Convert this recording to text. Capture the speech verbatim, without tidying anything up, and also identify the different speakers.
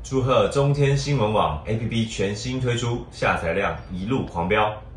Speaker 1: 祝贺中天新闻网 A P P 全新推出，下载量一路狂飙。